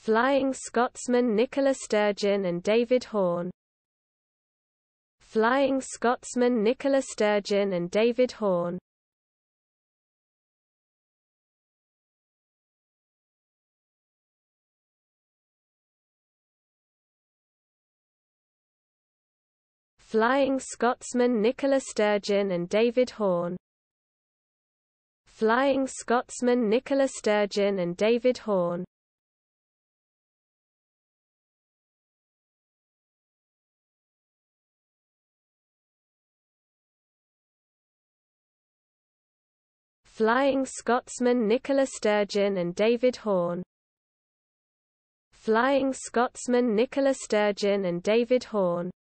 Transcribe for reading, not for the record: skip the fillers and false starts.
Flying Scotsman Nicola Sturgeon and David Horne. Flying Scotsman Nicola Sturgeon and David Horne. Flying Scotsman Nicola Sturgeon and David Horne. Flying Scotsman Nicola Sturgeon and David Horne. Flying Scotsman Nicola Sturgeon and David Horne. Flying Scotsman Nicola Sturgeon and David Horne.